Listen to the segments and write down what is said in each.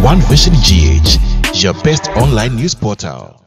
One Vision GH, your best online news portal.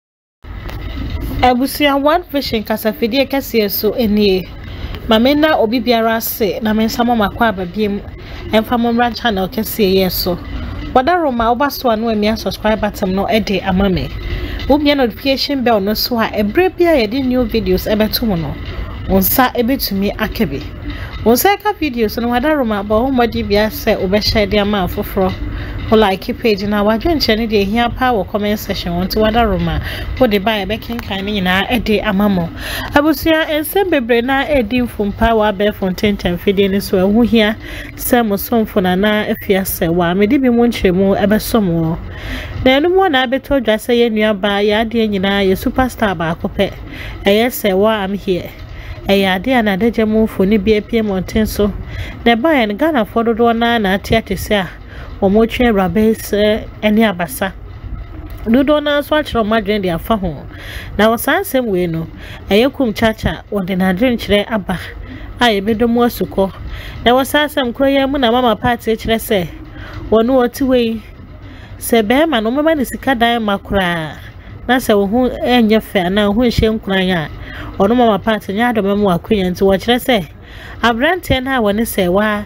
Ebusia One Vision kasafidie kese so enie. Mamena obi biara se na mensamo makwa ababiem emfamomra channel kese yeso. Wada Roma obaso anu emi subscribe button no ede amame. Wobia notification bell no so a ebre bia ye di new videos ebeto mo no. Onsa ebetumi akebe. Onsa ka videos no Wada Roma ba ho modi bia se obehye de ama afoforo. Like page na wadwenche ne de hia pa wo comment section won ti Wada Roma wo de ba e be kenkan ne nyina ede amamo abusia ensem bebre na edi mfumpa wa be fonten fide ne so ehu hia se mo somfo na afia se wa me de bi mo nchemu e be somo na enu mo na beto dwa se ye nua ba ya de nyina ye superstar ba akopɛ eye se wa am here eya de na de jemu foni bi apie monten so na ba en Ghana fododo na atiate se a Omochwe rabes eni abasa dudo na so achiro madwen de afa ho na wasansem we no eyekum chacha wode na dwen kire aba aye bedomu asuko na wasansem kroye mu na mama party kire se wonu otiwe se be ma no mama ni sika dan makura na se wo hu enye fe na hu hye nkuran a onu mama party nya do memu akwenya nti wo kire se abrante na woni se wa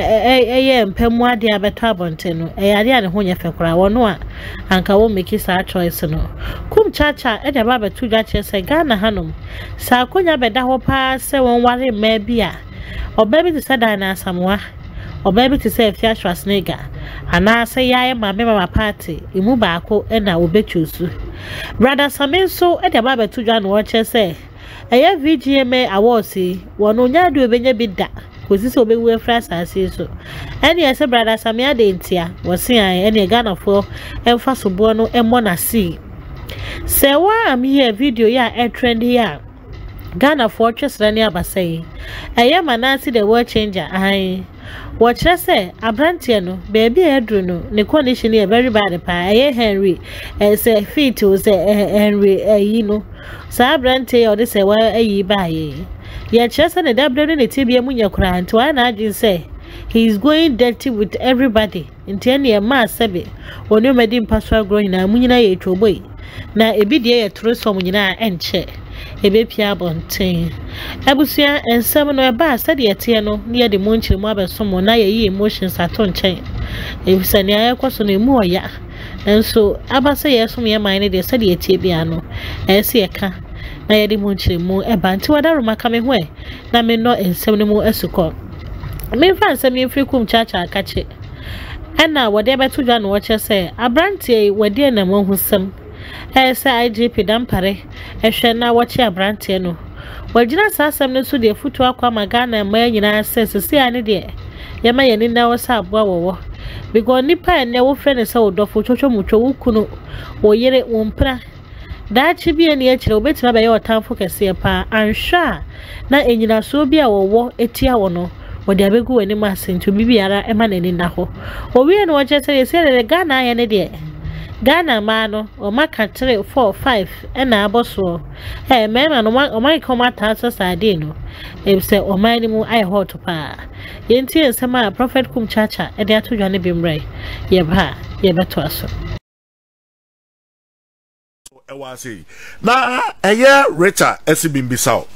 eye mpemu ade abeto abonte no ade ane ho nya fekora wono a anka wo make sa choice no kum chacha ede ba betu dwa che se Ghana hanom sa akonya beda ho pa se won ware ma bia obabi ti se dan na asamwa obabi ti se Afia Schwarzenegger ana se yaye mama party imu baako na obechusu brother Samin so ede ba betu dwa no wo che se eye VGMA awards wono nya do benye bida kosi so be we frasa ase so ene ese brother Samia de ntia wo se an ene Ghana fo emfa so bo no emo na see se wa am here video ya e trend here Ghana fo twesra ne abasai eye manasi the world changer ai wo kire se abrantie no baby edru no ne condition e very bad pa eye Henry se fit o se Henry ayi no sa abrantie o de se wa ayi baaye ye kire se ne dabre ne tibia munya kura nti wa na agin se he is going dirty with everybody nti ene ma sebe wonu medi mpaswa growing na munyina ye twoboi na ebi de ye trosom nyina enche ebe pia bonten abusia ensem no eba sade ete no ne de monchire mu abesomo na ye emotions aton chen ebisani ayekwaso na emu oya enso abase yesom ye man ne de sade ete bia no ese yeka na ye de monchire mu eba nti Wada Roma kame ho na me no ensem no mu esuko me fa ensem ye frikum chacha akache ena wode beto dwa no wo che se abrantie wade na mo husem esa IGP dampare ehwe na wachi abrante no wagina sasam ne so de futu akwa magana ma nyina sese ane de yema yeni na wasa aboa wowo because nipa ene wo frene se wodofo twotwo mutwo wukunu wo yere wompra da chi bi ene akire obetima ba ye otamfo kese pa anhwa na enyina so bi a wowo etia wo no wode abegu wani masentu bibiara ema na ni na ho owie no wo je se yese Ghana ya ne de Ghana mano o maka 3 4 5 ena aboso mema no o mai koma tasa sade no se o mai ni mu ai hot pa yenti ensema prophet kum chacha e de atodwa ne bimrai ye ba ye beto aso e wa sei na eye Richard esibimbisao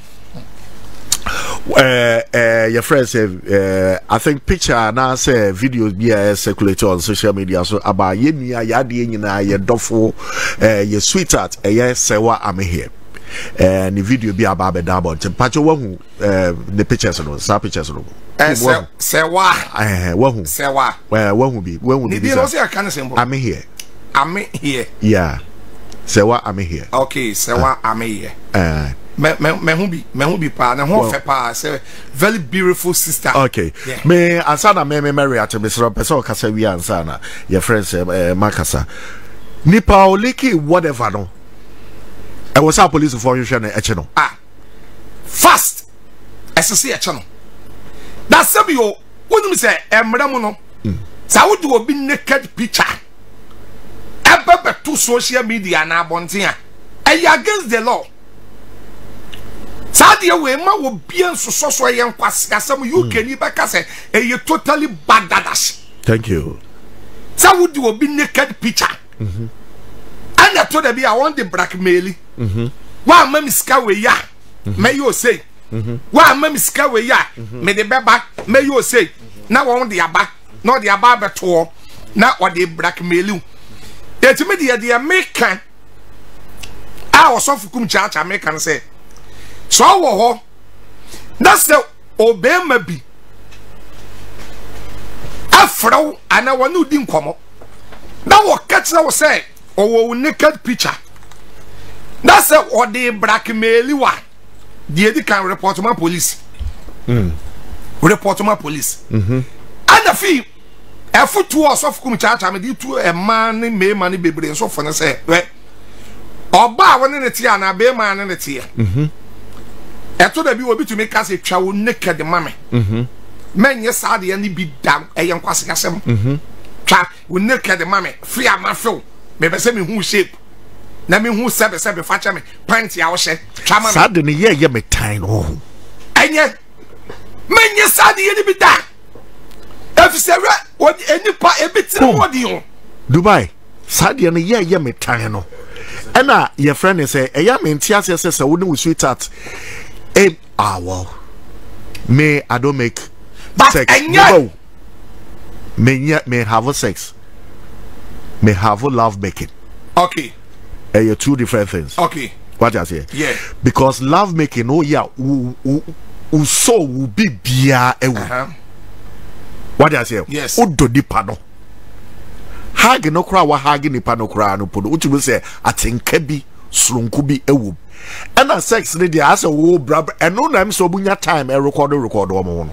your friends I think picture na say videos be circulate on social media so about ye nua ya de nyina ye dofo ye sweetheart ye sewa am here the video be about be double pacho wahu the pictures no sa pictures no sewa wahu sewa wahu bi wahu ni bi no say aka sembo am here yeah sewa am here okay sewa am here me hu bi pa na ho fe pa say very beautiful sister okay yeah. Me ansana me marry at me so person kasa wi ansana your friends makasa nipa oliki whatever no I was a police for you share na eche no fast SSC eche no that sabi yo wonu say emra mu no sa wo do obi naked picture ebe to social media na abonten a against the law Sadia we ma wo bien so yen kwasasam you can be kase e totally bad dadash. Thank you. Sa would you be naked picture? And I told her, I want the blackmail. Why, Mammy Scowy ya? May you say? Why, Mammy Scowy ya? May the baba, may you say? Now on the abba, not the abba at all. Now what they blackmail you. It's me, the American. I was off from church, American say. So, that's the obey maybe. Afro, and I want you didn't come up. Now what catch I was say, or naked picture. That's what they blackmail you are. The can report to my police. Report to my police. And the fee, a foot 2 hours of church, I mean, to a man may money be brain so fun say, right? Or bar one in the tea and a bear man in the tea. I told her you will be to make us a child naked the mammy. Men, yes, are the only be down a young Quassicasm. Child will naked the mammy, free of my flow. Maybe send me who shape. Na me who sabe facha me panty a wo hye chama sad ne ye me tan ho enye menye sad ye ni bi da efisere odi enipa ebitire wodi ho Dubai sad ye ne ye me tan no ena your friend say eya me ntia se wo ne wo sweetheart well me I don't make sex no me have sex me have love making. Okay. You're two different things. Okay. What I say? Yeah. Because love making, oh yeah, so will be bia What I say? Yes. Odo di pano. Hag no kra wa hag ni pano kra no podo. Uchi will say atinke bi slunku bi ewu. And a sex lady as a wo brab and no name so bunya time a record one.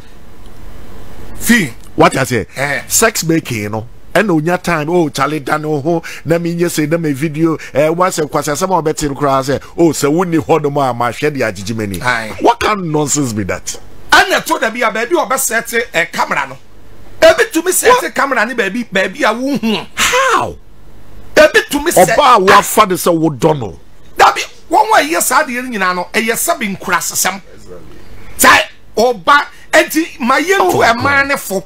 Fee. What I say? Sex making, you know. And on your time, oh, Charlie Dano, ho, na me yes, na me video, once a quasi some better cross, oh, so wouldn't you hold my shed ya Jimmy? What kind of nonsense be that? And I told her be a baby or best set a camera. No, a bit to me set a camera, baby, a woo. How? A bit to me set what father so would Donald. That be 1 way, yes, I didn't know, a yes, subbing crass some. Say, or back, and my young to a man for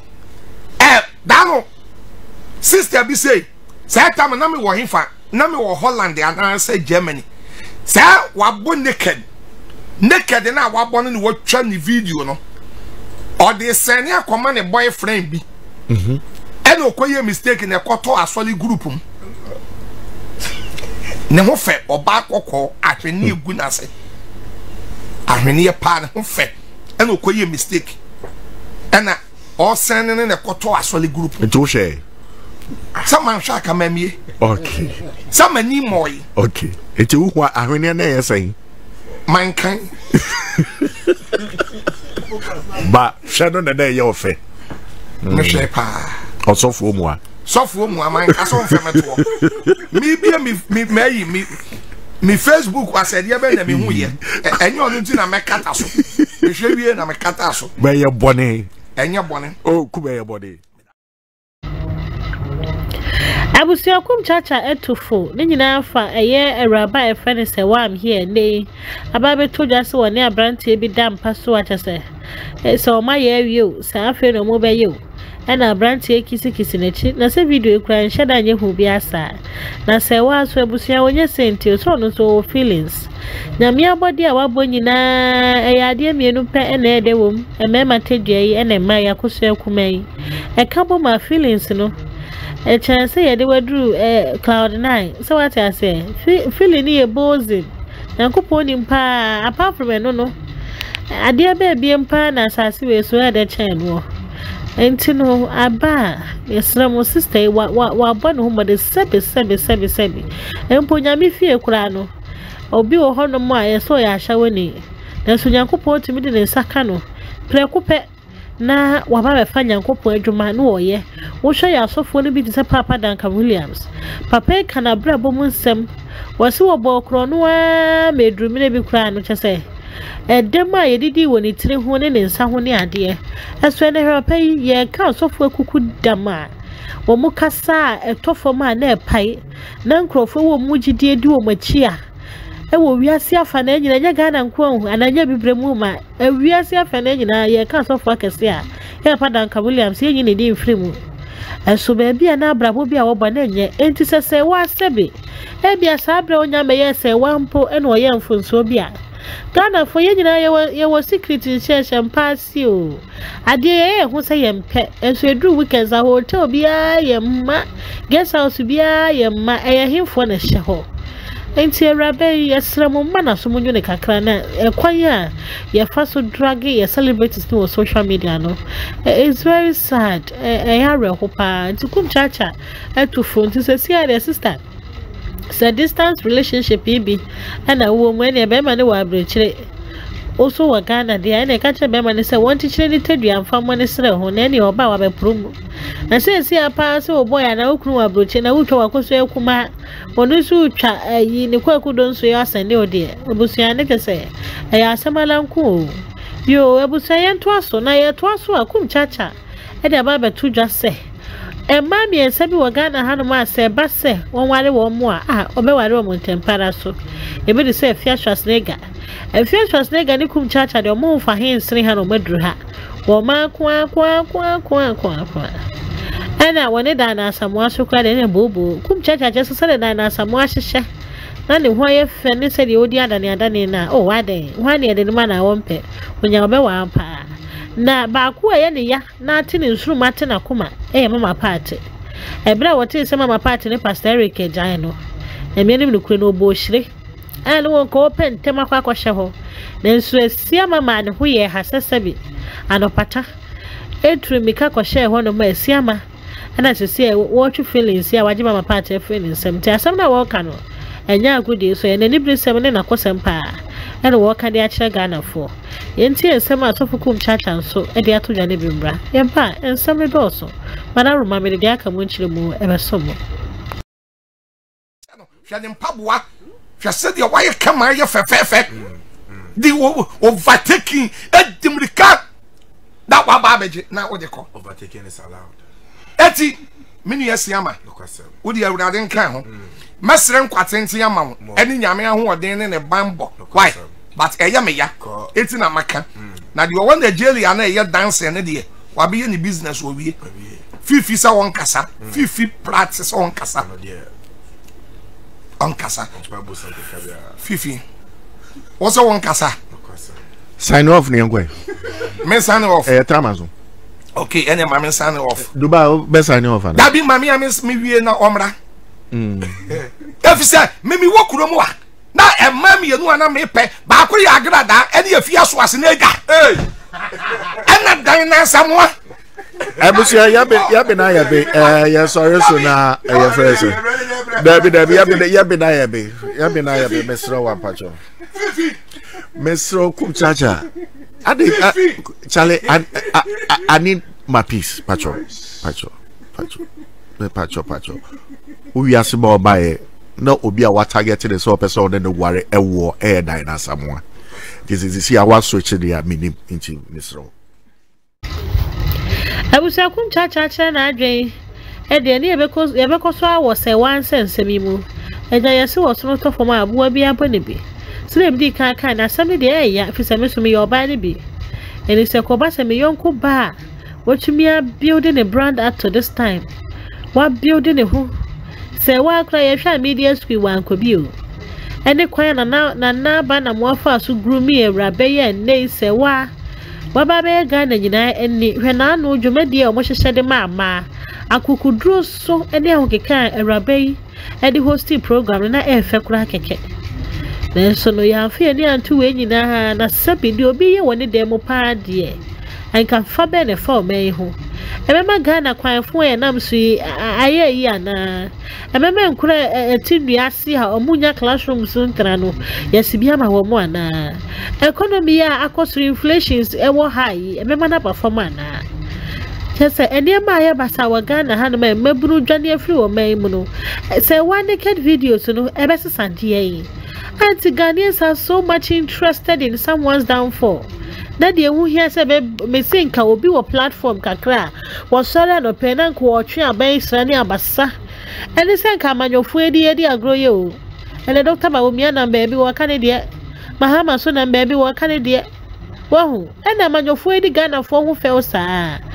Dano. Sister be say time na me wo himfa na me wo Holland and say Germany say wa bo naked na wa bo no wo twa ni video no or dey send akoma ne boyfriend bi and okoye mistake na ekoto asoli group ne ho fe oba kokko ahwene egu na se ahwene ye pa ne ho fe and okoye mistake and o send ne ekoto asoli group it share. Someone shall come at me. Okay. Some any more. Okay. It's you what I mean, saying. Mankind. But shadow the day you're fair. Monsieur Pa. Or so for moi. So for moi, my castle Maybe me Facebook was said, yeah, baby, me here. And you're not in a macatasso. You should be in a macatasso. Where your bonnet. And your bonnet. Oh, come your body. Abusiakum chacha etufo ne nyina fa eye eraba e friend say wa am here dey ababe to just won ne abrante bi dam paso achese so ma ye wi say afi no mo be ye and abrante kisi na chi na se video ekura nheda nye hu bi asa na say wa so abusia wonye senti so no so feelings na mi abodi a wabo nyina ade mienu pe na ede wom e mema tedua yi na ma yakoso akumai e kabo ma feelings no a chance say they were drew cloud 9. So what I say, feeling near boozing. Uncle Pony pa apart from no. A dear baby and pan as I see so at the chain war. And to know a bar, yes, no sister, what one whom but the sebi. And Ponyami fear crano. Or be a honor my so ya shawini. Then so Uncle Pony to me in Sacano. Preocupe. Na wababa fanya nkopo adwuma no oye wo hwe ya asofo no bi tse Papa Duncan Williams papa kana brabo mu nsem wose wo bo kro no a medrumi ne bi kra no kyese edem a yedidi woni tire ho ne nsa ho ne ade eso ne hwe papa ye ka asofo akuku dama wo mu kasa etofo ma na epai na nkrofo wo mu gidie di wo machia ewo wiase afa na nyina nya Ghana nko ananya bibremu ma wiase afa na nyina ye ka sofo akese a Papa Duncan Williams ye nyina di mfrimu enso baabi a na abrabo bi a wo ba na nye enti sese wa sebe e bia sa abra onya me yese wampo ene oye mfonso bi a Ghana for ye nyina ye wo secret church empasi o ade ye hu se ye mpe enso edru weekends a hotel bia ye ma guest house bia ye ma ye himfo na hye ho enti erabe yesremo ma na so munyu ne kakra na ekwan a ye fa so drag ye celebrities no social media no it's very sad ya rehopa enti kum chacha etu phone ti se see their sister. It's a distance relationship, baby. And a woman, a beman, will bridge. Also, a Ghana, the ene catch a beman is a one teacher, and from one is on any or bow a prum. And says, see a pass, oh boy, and a okru a brooch, and a wuto a coso kuma. When you shoot ye in the quack don't say us and no dear. Obusianica say, I ask some alarm cool. You, Obusian twas, so now twas so a cum chacha. And a barber to just say. And mammy and Sabi were Ghana Hanuma said, but say, one wale one more, Obeware on tempera so. You better say, Fiashas nega. And Fiashas nega, Nikum Church at your move for him, 300 medruha. Woma, qua. And I wanted Dana some more so cried in a boo. Kum Church, I just said Dana some more shisha. None of why if Fanny said the Odia than Yadanina. Oh, why they? Why near the man I won't pay when you're a pa. Na baako ayene ya na ate ne nsuru mate na kuma mama party ebra wote se mama party ne pastor Eric Ejan no emianim ne kure no obo hire an won ko open tema kwa kwahye ho na nsu asia mama ne ho ye hasesabi anopata etru mika kwahye ho no ma asia ma ana sese wo twu feelings ya waje mama party feelings semti asam na wo ka no enya agudi so ye ne nibri sem ne na kosem pa and walk at the actual Ghana for. Yenti and some out of Kum Chachan so, and the Atu Janibimbra, Yampa, and some also. But I remember the Gaka Munchimu ever so more. Shadim Pabua, just said your wife come here for fair. The overtaking at Dimrika. That was Babbage, not what they call overtaking is allowed. Etty, many years Yama, would you have done count? Master Quatentia Yama, any Yamia who are then in a bamboo. Why? But a yamaya, it's in a maca. Now you want the jelly and a dance and a dear. What be any business will be? Fifi sa on casa, Fifi practice on casa. On casa. Fifi. Also on casa. Sign off, Niangwe. Men sign off. Tamazo. Okay, any mammy sign off. Dubai, best sign off. That be mammy, I miss me na omra. If you say, maybe walk room. Na emam ye no na me pe ba ko ya agrada ene afia so asenega ena dan na samwa abusia ya be na ya be ya sorry so na ya fresh dabi ya be na ya be mesro wa pacho mesro kum chacha ade chale I need my peace pacho we are small by no obi a what target the so person then the worry e war air dine someone this is see our switch there meaning into misro abusa kum cha na adwen e de ne ebeko so awo se wan sense mi mu eja yesi wo so no to form abuwa bi abone bi sire bi kan na sami de e ya fi sami so mi yo ba ne bi eni se ko ba se mi yonko ba watumi a building a brand up to this time what building a who say wa kra ye hwa media screen wan kobio ene kwan na ba na moafa so grumi ewrabe ye nei se wa ba be Ghana nyina eni hwe na no dwumadi a mo hyehye de ma akukudro so ene ahokeka ewrabe e de hosting program na e fe kura keke na so no ya fe ni antu we nyina na sabi de obi ye woni de mo pa de anka fa be ne fa o mai ho emema Ghana kwan fo e nam so aye yi ana emema nkura tindu ase ha omunya classroom so ntra no yasibia ma wo mo ana economy ya akoso inflations e wo high emema na perform ana kese enema ya basa wa Ghana ha no maburu dwane afri wo mai mu no say one naked videos no ebese sandie anti Ghanaians are so much interested in someone's downfall. Na de hu hia se me sinka obi wo platform kakra wo sore no penan ko otwe aban Israel abasa ene senka manyofu edi agroye o ene Dr. Bawumia na baby wo ka ne de Mahama so na baby wo ka ne de wo hu ene manyofu edi Ghana fo hu fe o saa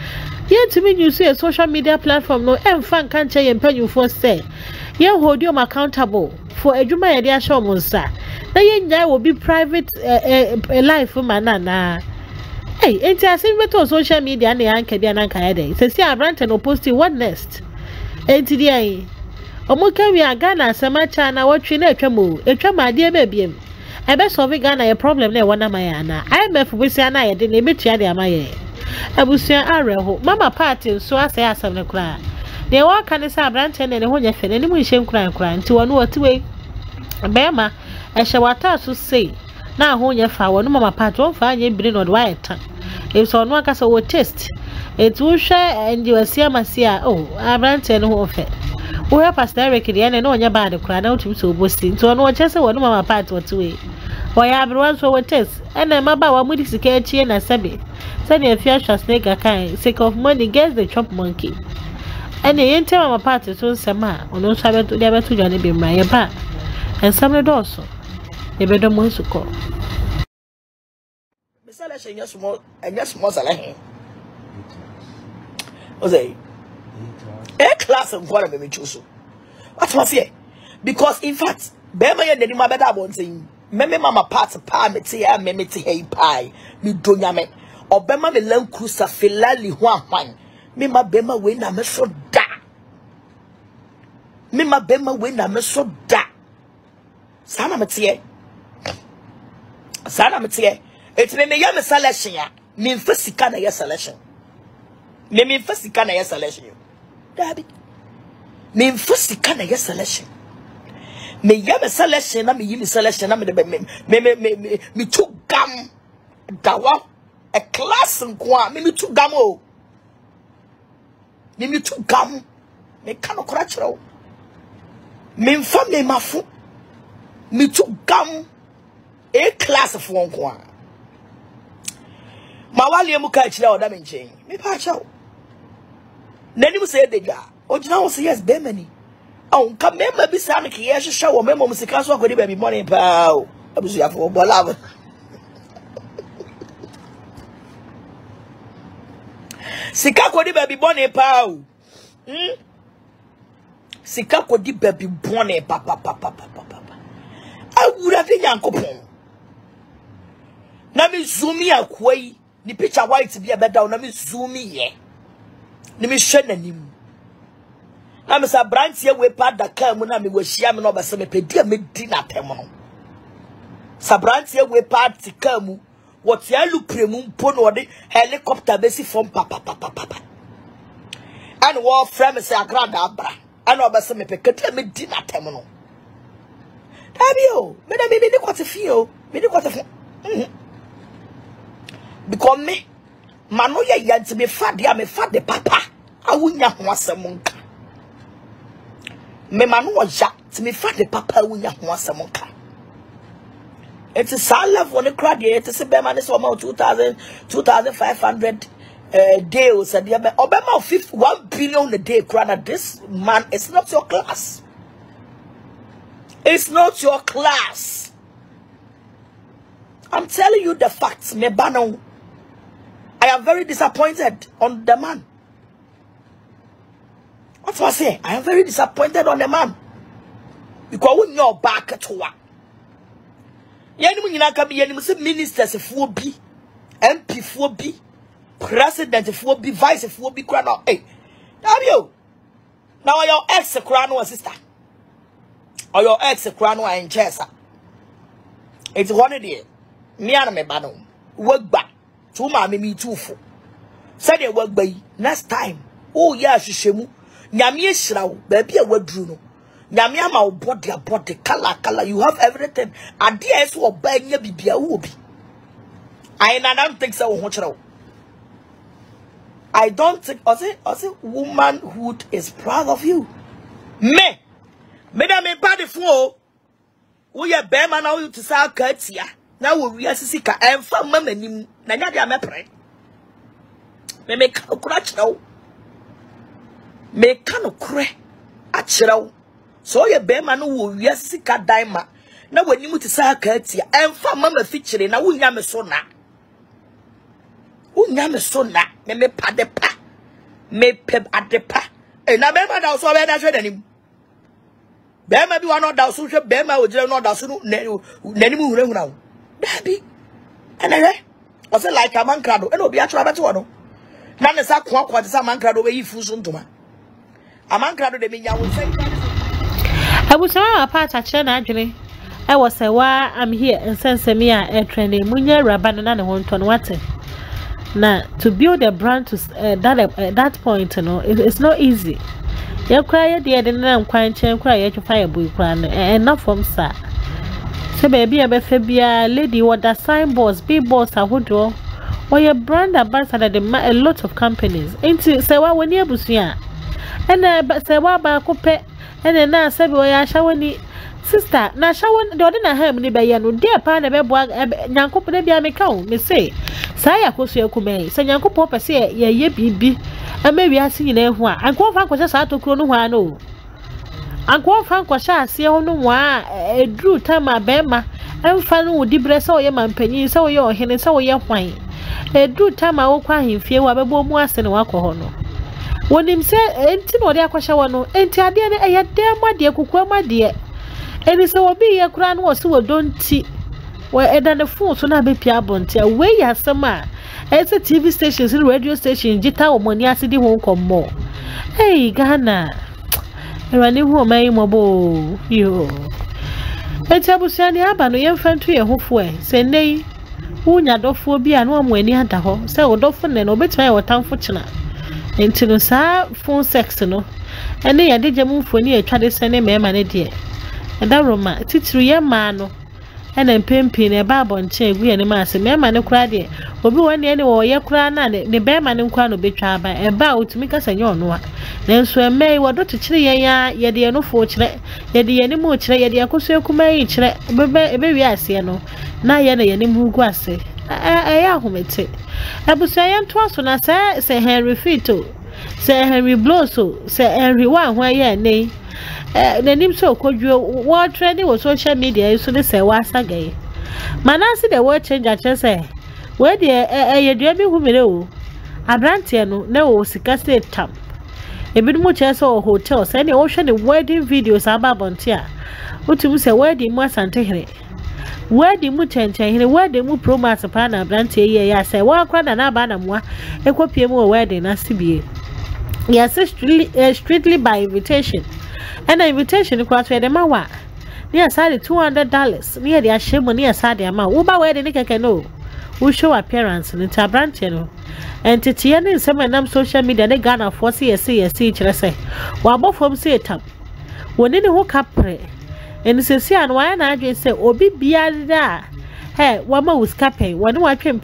Yet to me, you see a social media platform, no, and fan can't say and pay you for say. You hold you accountable for a Juma idea show, Monsa. The young guy will be private life for Manana. Hey, ain't I seen better social media and the anchor, the anchor, says, yeah, Branton or posting what next? Ain't the Omuka we are Ghana, Samacha, and our trainer, a trama, dear baby. I best solve Ghana a problem there, one of my Anna. I met for Wisana, I didn't limit ya, my I will say, Arrow, Mamma party, so I say, I have a cry. They walk and say, Branton and one of any way shame crying to one or two way. Bema, I shall what else to say. Now, when you found Mamma part, won't find you bring on white. It's on one cast of test. It will share and you will see Masia. Oh, I Branton who offer. We have passed directly and know your body crying out to so boasting to one just one Mamma part or two way. Why I have once for a test, and I'm about what would is catch and a sabi. Send a fear shall snake a kind, sick of money gets the chop monkey. And the entire Mamma part is on Sama, or no Sabbath to never to Johnny be my back. And some of also. The better ones to call. The selection, yes, more, and yes, more select. Jose, a class of what I may choose. What was here? Because, in fact, Bema and the Mabada won't sing. Meme Mama parts of pie, metia, memeti, hey pie, me donyame, or Bema me len cruiser, filali, one. Mima Bema win a meso da. Mima Bema win a meso da. Sana metia. Sana metia. It's me yam selection ya. Me first kana ya selection. Me first kana ya selection. Dabi. Me first kana ya selection. Me yam selection na me yim selection na me took gam dawa a class nkwa me took gam o. Me took gam me kano krachro. Me mfa me mafu. Me took gam a class of one kwa. Mawali muka chira oda menchen. Me pa chao. Nani mu say deja. Ojina wo say yes be many. Oh, come member be sa me ki yes show member musika so akodi baby money pa o. Abusu ya fo bola. Sika akodi baby money pa o. Sika akodi baby money pa. I would have been yankopon. Na me zoomi akwai ni picture white be a better na me zoomi ye. Ni me hwe nanim. Na me sa branch ye we pa da kan mu na me wahia me no ba se me pedi me di na tem no. Sa branch ye we pa tika mu what ya lu premu mpo no de helicopter be si from papa. And war frame say agrada abra. And oba se me pekete me di na tem no. Abio, me na me ni kwate fio, me ni kwate fo. Because me mano ya yanti me fa de papa awunya ho asem nka. Me mano ya ti me fa de papa awunya ho asem nka. It is all level on the crowd here. It is a man is about 2,500 deals and the Obama 51 billion a day. This man is not your class. It's not your class. I'm telling you the facts, me bano. I am very disappointed on the man. What was I saying? I am very disappointed on the man. Because when you're back to work, ministers for B, MP for B, president for B, vice for B, crown. Hey, now your ex crown sister. Or your ex crown and chesa. It's one idea. Me and me bano. Work back. Two mammy me too for. Say they work by next time. Oh yeah, shishemu. Nyami shraw, baby a word druno. Nyami ama body color. You have everything. And dear so buy your baby a whoopee. I don't think so. I don't think I say womanhood is proud of you. Me da me body for. We are bema now you to say katia. Now we are sika and from mama nim na nya dia me pre. Me kan kura chiraw. Me kan kura a chiraw. So ye bema no we are sika daima. Na wani mu to say katia and from mama feature na wunya me so na. Wunya me so na me pa de pa. me pep adepa e na bema da so be da hwe danim bema bi wa no da so hwe bema o jire no da so nanim hurahura da bi enere o se like amankrado e no bi atwa bete wo no na ne sa ko akwa sa amankrado be yifu so ntoma amankrado de menya wo sai abusawa apart achire na adwene I was say why I'm here and sense me a training munya rabana na ne honto no wate na to build a brand to that point, you know, it's not easy. You cry the other than quite chain cry at your fire boy cran and not from sir. So baby a befebia lady what that signboards big boss are who do or your brand ambassador a lot of companies into say why when you busia and but say why ba coupe and then now say we are shawani sister na shawan do na ha me be ye no de pa na be boa nyankopon na bia me ka o me say sa ya koso akume say nyankopon pese ye bibi amawi ase nyina hu a anko fa anko sa atokuro no hu a no anko fa anko sha ase ho no wa edru tama bema emfa no wodi bre say oye mampanyin say oye ohene say oye hwan edru tama wo kwa hemfie wa bebo mu ase ne wa ko no wonim say enti no de akwahye wo no enti ade ne eye dem ade kokwa made eni se obi ye kura no wose wo donti we eda ne phone so na be pia bonti we ya sema ese TV stations and radio stations jita o moni asidi ho nkommo hey Ghana erani hu mai mobo yo etabusiani aba no yemfantu ye hofo e se nei unya dofo bi anu amu ani ada ho se odofo ne no betima ye wotamfo kina enti no sa phone sex no ene ye de gemu mfoni atwade sene mema ne de eda roma titru ye ma no ena mpempi ne ba bonche egu ye ne ma se mema ne kura de obi woni ene wo ye kura na ne bema ne nkwa no betwa aba e ba otumi kasa nye ono a nanso emei wodo tikire ye ya ye de no fo kire ye de ye ne mu kire ye de akoso ekuma yi kire ebe wi ase no na ye na ye ne mu gu ase ya homete abusa ye nto aso na se Henry Fito se Henry Bloso se Henry wa ho ye nei nanim so kodwo what trending with social media so they say wasagaye manasi the word change a say where the ye dua bi hu mere o abrante no na o sika state tam ebi mu che so hotel say na wo hwe the wedding videos ababonte a utum say wedding mu asante here wedding mu chenchen here wedding mu promise pa na abrante ye ya say wa kwada na ba na moa ekopie mu wedding na sibie yes strictly by invitation. And the invitation is quite the mawa. Near side $200. Near the ashemo near side amount. Uba where the nigga know. We show appearance in the branch, you know. And Titiana in some of social media, they Ghana for CSC, say. While both from say it up. When any hook up pray. And it's a and why I say, Obi Biada. Hey, one more was capping, one more pay.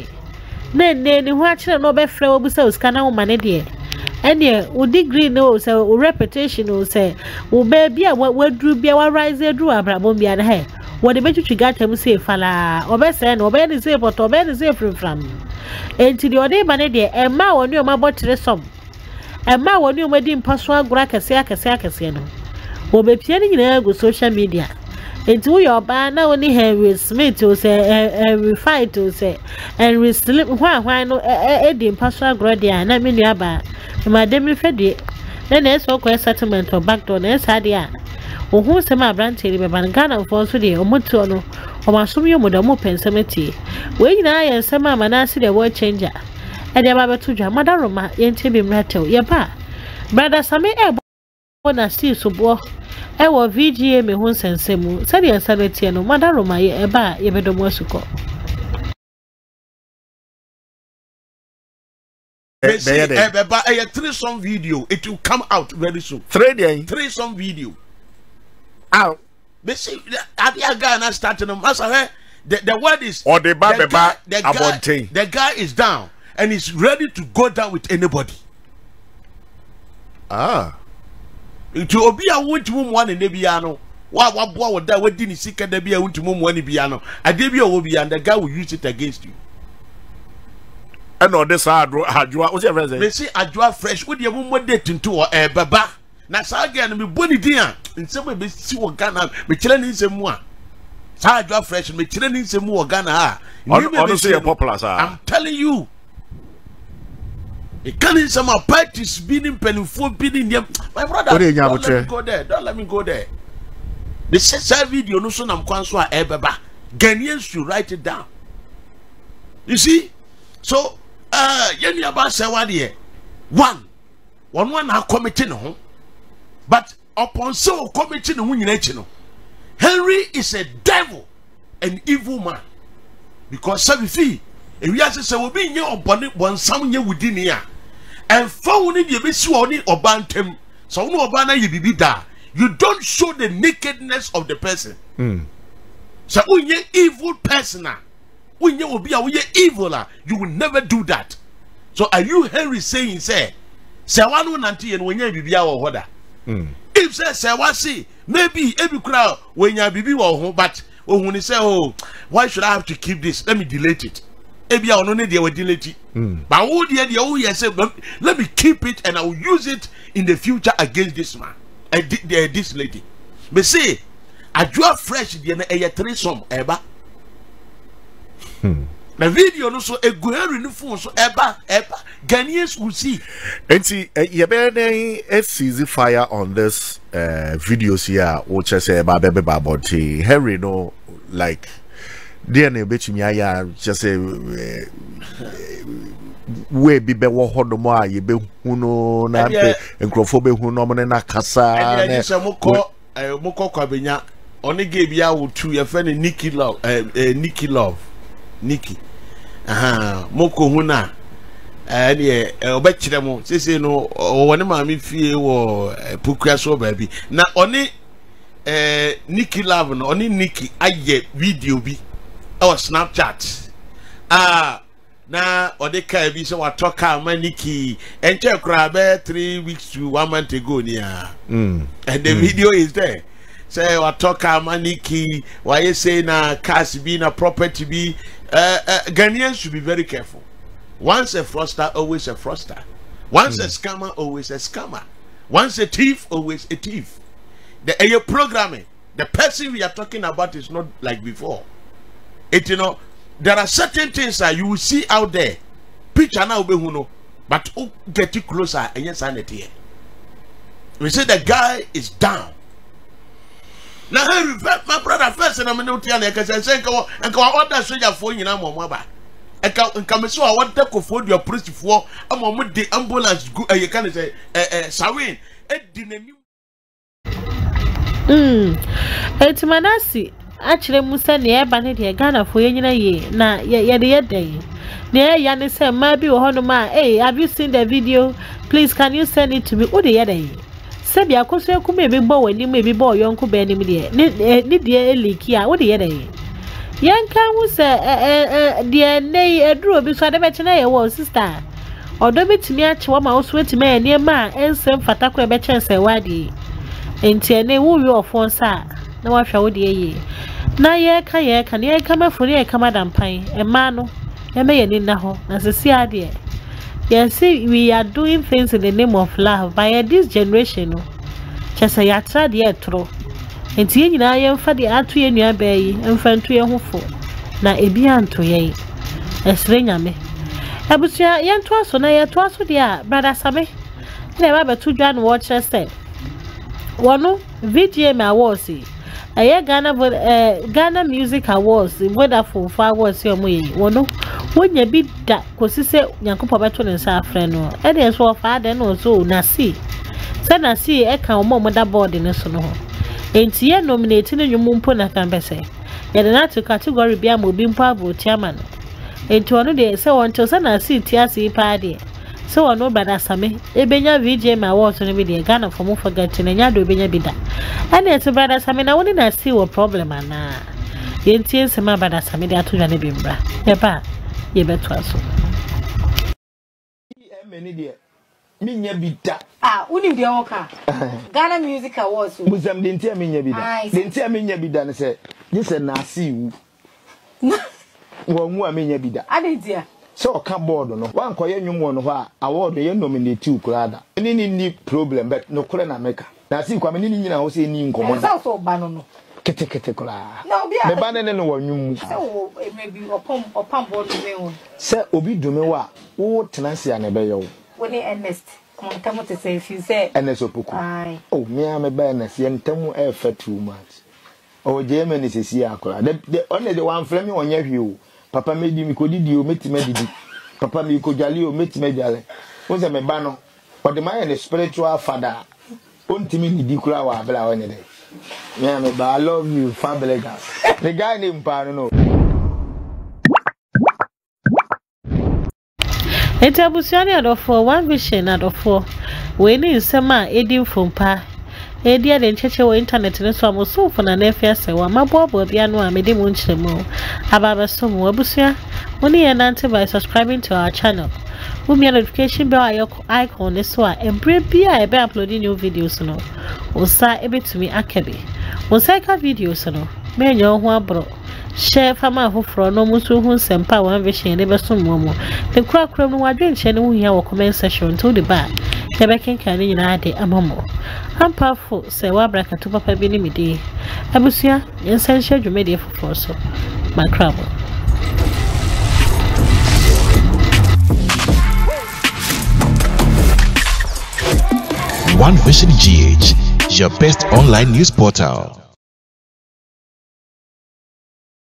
Then watching no better flow was so scanner money dear. And yeah, we degree no so reputation no say we baby what drew be our rise drew abrabom be and hey what the bet you got them say fala obese no be say but obese say from enti the other man there e ma wonu ma botre som e ma wonu ma di mpaso agura kese no wo be pie ni nyina go social media enti wo your ba na woni Henry Smith o say Henry Fight o say Henry Slip hwan no e di mpaso agura dia na me nua ba madam fede then es okwa settlement or backdoor na sadia ohun se ma branch ri be ban Ghana for so de omoto no o masum yo modamu pensamati we nyina ye nsema manase the world changer e de ba beto dwa madaroma ye ntebi mratew ye ba brother Sami e na si so bo e wo VGA me hu nsensemu se de sanete no madaroma ye e ba ye bedomo asuko a threesome video. It will come out very soon. Threesome video. Out. They say the guy not starting them. The word is or the guy is down and he's ready to go down with anybody. Ah. It will be a wood one in the piano. What boy would that? What didn't he see? Can there be a wood one in piano? I gave you a hobby and the guy will use it against you. No, this Adwa. What's your friend say? They say Adwa fresh. What do you want dating to or baba? Na sa again me body dia. In some way be see what Ghana me chile ni semua. Sa Adwa fresh me chile ni semua Ghana ha. Honestly popular sir. I'm telling you. It can't some parties being pennyful being them. My brother, don't let me go there. Don't let me go there. The same video, no son, I'm Kwanswa Ebeba. Ghanaians should write it down. You see? So, Yenny about Sawadi, one are committing home, but upon so committing a winning, Henry is a devil, an evil man. Because Savi, if we have to be in your body, one some year within here, and found in the visual or bantam, so no banner you be there. You don't show the nakedness of the person. So when you're evil person, when you will be evil, you will never do that. So are you Henry saying, say one nanti and when you be our order? If say what see, maybe every crowd when you be home, but when you say, oh, why should I have to keep this? Let me delete it. Maybe I don't need to delete it. But oh dear, let me keep it and I will use it in the future against this man. This lady, but say, I draw fresh the three some eba. The video no so a good no phone so eba Ghanaians will see. And see, you better a fire on this videos here, which I say about baby baboti Harry no like dear ne bet me just say we be wo hodo mo a ye be hunu na pe enkrofo be hunu mo na kasa ne se moko kwabenya oni ge bia wo tu ye fe ne Nikki Love Nikki moko huna ne obekire mo sese no woni ma me fie wo pukua so ba bi na oni Nikki Love no oni Nikki aye video bi o Snapchat na odeka bi so watoka maniki enche kra be 3 weeks to 1 month ago nia and the video is there say watoka maniki why you say na cash be na property be Ghanaians should be very careful. Once a fraudster, always a fraudster. Once a scammer, always a scammer. Once a thief, always a thief. The programming, the person we are talking about is not like before. It there are certain things that you will see out there. Picture now be huno, but get it closer and yes, sanity. We say the guy is down. Now, my brother first, and I'm not telling you because I say, and go on that soldier for you now, Mama. And come so I want to afford your priest for a moment. The ambulance go, you can say, Sarin, it's Manasi. Actually, Musa near Banity Ghana for ye na ye day. Near Yanni said, maybe Honoma, hey, have you seen the video? Please, can you send it to me? Udi day. Sabia, cause you could maybe bow and you may be boy, Uncle Benny, need dear Likia, what the day. Young can was dear nay, a drew beside the veterinary was sister. Or don't be to me at one mouse with me near ma and some fatakwe betcha say, wadi. And Tiene woo you of one sir. No, I shall ye. Na ye can ye come for ye come madam pine, a mano, a may in naho, as a sea idea. Yes, see, we are doing things in the name of love by this generation. Just a yatra dear tro. And seeing I am for the art to your bay and friend to your home. Na ebian to ye. A stranger me. I was young twice when I twice with ya, brother Sammy. Never but 2 John Watchers said. One VGM Awards. Ghana Music Awards, wonderful 5 awards your way. One, when you beat that, because you say, Yanko Patron and Safrano, and there's what father and so Nasi. Send I see a cow mother board in a sono. Ain't ye nominating your mumpuna can be say. Yet another category be a moving pabo chairman. Ain't to another so until San I see Tiasi party. So I know brother Sammy, a Benya VGM Awards on the Ghana for more forgetting and Yadu Benya Bida. And it's a brother Sammy, I wouldn't see what problem, and you ain't some brother Sammy, they are to Janny Bimbra. Yeba, ye better so. Minya bida. Uni the oka. Ghana Music Awards. Musam didn't tell me bida. Didn't tell me bida and say, this is Nasi. Well, more minya bida. I did dear. So cardboard no one koye nwum no ho award ye nominate u krada ni problem but no kore na meka na si kwa me ni nyina ho se ni nkomo na so ba no kete kula na obi me ba ne no wanwum so maybe opam board me won se obi dume wa wo tenancy ane be yo only Ernest. Come to say if you say Ernest Opoku. Aye. Oh, me am a Ernest. Yentemu effort too much. Oh, German is here. The only the one flame on your view. Papa made you could you meet me. Papa me could jolly meet me jolly. Was a mebano. But the man is spiritual father. Ultimately, the crowd are blah any day. Me, but I love you, family guys. The guy named Parano. It's a busiani out of 4, one vision out of 4. We need summer, Edim from Pa. Edia then church or internet and so I'm so for an affair. So my bob will be annual medium munchemo. Ababa some wabusia. Only an answer by subscribing to our channel. With your notification bell icon is why and brave be I be uploading new videos no. Or say a bit to me akabi. Or say videos no. Men your one bro. Share fama who from no musu who sempa one vision never soon momo. The crack room no drink channel here or comment session to the bar. Quebec can unite a momo. I'm powerful, say Wabraka to Papa Billy Midi. Abusia, essential you made it for so. My crabble. One Vision GH, your best online news portal.